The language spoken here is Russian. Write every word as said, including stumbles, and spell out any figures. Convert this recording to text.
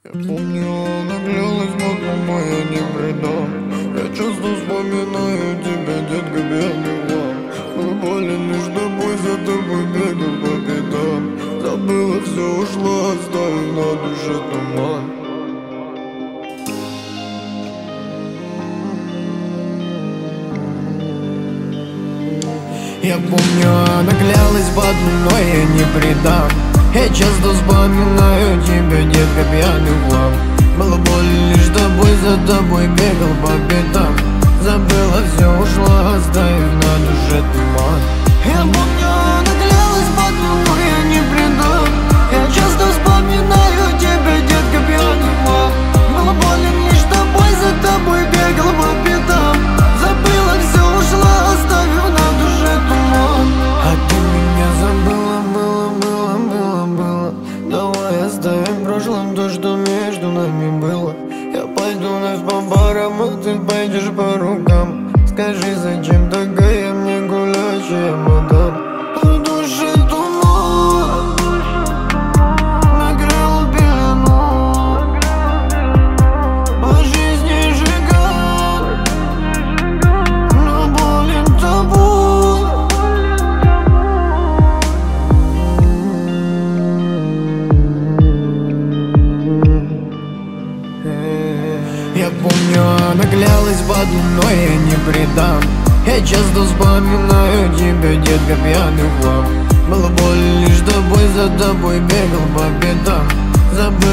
Я помню, она клялась, но я не предам. Я часто вспоминаю тебя, детка, бедный вам. Был болен лишь тобой, за тобой бегал по пятам. Забыла все, ушла, оставив на душе туман. Я помню, она клялась в одном, но я не предам. Я часто вспоминаю тебя, детка, пьяный в хлам. Было больно лишь тобой, за тобой бегал по пятам. Забыла все, ушла, оставив на душе туман. Я помню, она клялась в одном, но я не предам. Я часто вспоминаю тебя, детка, пьяный в хлам. Было больно лишь тобой, за тобой бегал по пятам. Забыла все, ушла, оставив на душе туман. А ты меня забыла, было, было, было, было. Давай оставим в прошлом то, что между нами было. Я пойду вновь по барам, а ты пойдешь по рукам. Скажи, зачем такая мне гулящая мадам? В душе туман накрыл пелену, по жизни жиган, но болен тобой. Я помню, она клялась в одном, но я не предам. Я часто вспоминаю тебя, детка, пьяный в хлам. Было больно лишь тобой, за тобой бегал по пятам. Забыл